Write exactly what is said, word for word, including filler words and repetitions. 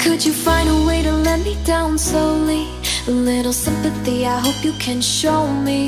Could you find a way to let me down slowly? A little sympathy, I hope you can show me.